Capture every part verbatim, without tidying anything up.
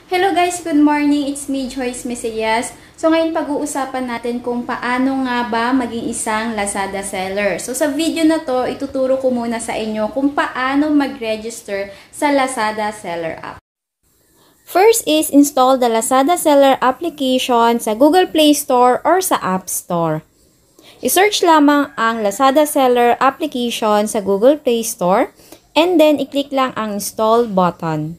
Hello guys, good morning. It's me, Joycee Mesias. So ngayon pag-uusapan natin kung paano nga ba maging isang Lazada seller. So sa video na to, ituturo ko muna sa inyo kung paano mag-register sa Lazada seller app. First is install the Lazada seller application sa Google Play Store or sa App Store. I-search lamang ang Lazada seller application sa Google Play Store and then i-click lang ang install button.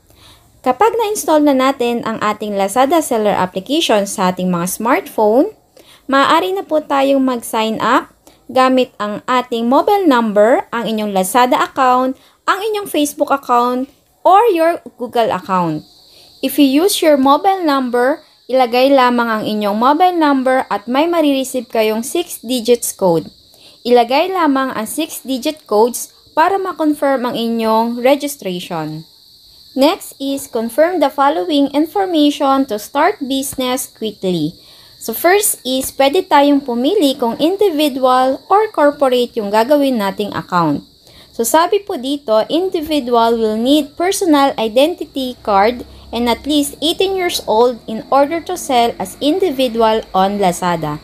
Kapag na-install na natin ang ating Lazada seller application sa ating mga smartphone, maaari na po tayong mag-sign up gamit ang ating mobile number, ang inyong Lazada account, ang inyong Facebook account, or your Google account. If you use your mobile number, ilagay lamang ang inyong mobile number at may marireceive kayong six digits code. Ilagay lamang ang six digit codes para ma-confirm ang inyong registration. Next is confirm the following information to start business quickly. So first is pwede tayong pumili kung individual or corporate yung gagawin nating account. So sabi po dito, individual will need personal identity card and at least eighteen years old in order to sell as individual on Lazada.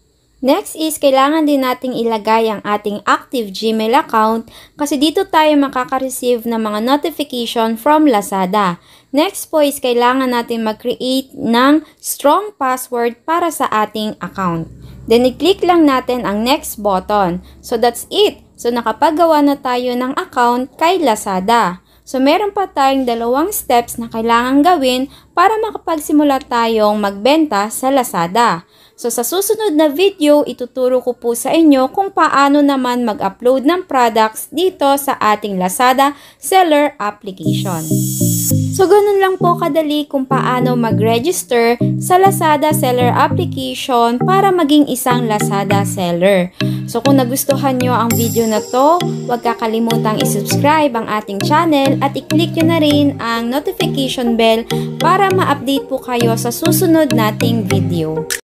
Next is, kailangan din nating ilagay ang ating active Gmail account kasi dito tayo makaka-receive ng mga notification from Lazada. Next po is, kailangan natin mag-create ng strong password para sa ating account. Then, i-click lang natin ang next button. So, that's it. So, nakapagawa na tayo ng account kay Lazada. So, meron pa tayong dalawang steps na kailangan gawin para makapagsimula tayong magbenta sa Lazada. So, sa susunod na video, ituturo ko po sa inyo kung paano naman mag-upload ng products dito sa ating Lazada seller application. So, ganun lang po kadali kung paano mag-register sa Lazada seller application para maging isang Lazada seller. So, kung nagustuhan nyo ang video na to, huwag kakalimutang i-subscribe ang ating channel at i-click nyo na rin ang notification bell para ma-update po kayo sa susunod nating video.